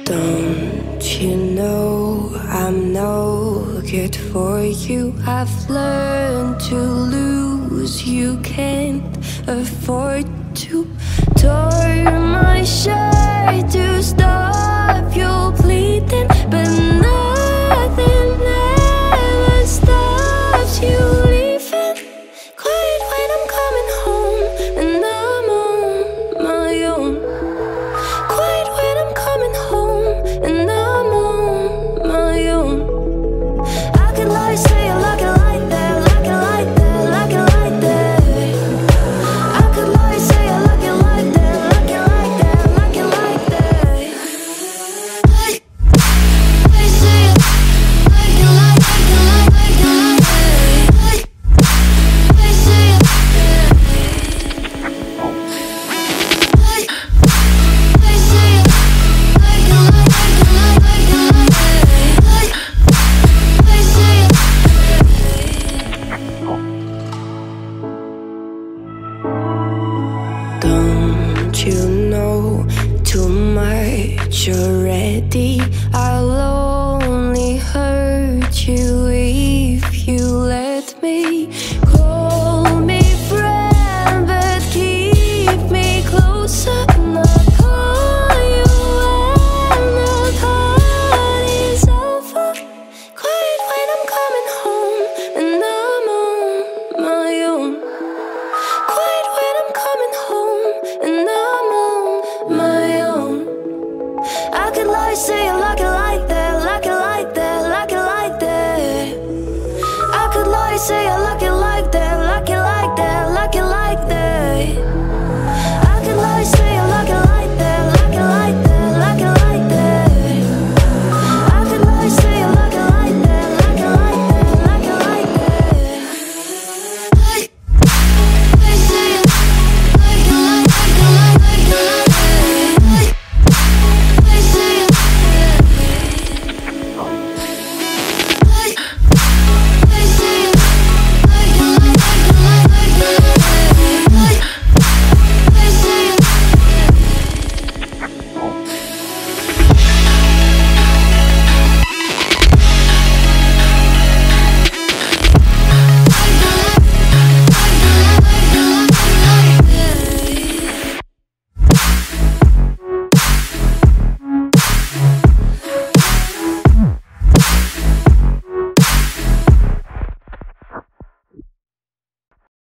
Don't you know I'm no good for you? I've learned to lose. You can't afford to tear my shirt to stop you bleeding, but nothing ever stops you leaving. Quiet when I'm coming home and I'm on my own. Quiet when I'm coming home and I'm on my own. I could lie, say I like it like that, like it like that, like it like that. I could lie, say I like it like that, like it like that, like it like that. I say it like it like it like it like it. I say it. I say it like it like it like it like it. I say it. Don't you know too much already? I'll only hurt you if you let me. Call me friend, but keep me closer. Not call you when the party's over. Quiet when I'm coming home and I'm on my own. Quiet when I'm coming home and I'm on my own. I could lie, say I